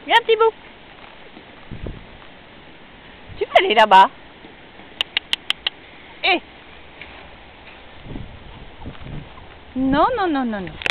Viens, petit bout. Tu peux aller là-bas. Eh. Non, non, non, non, non.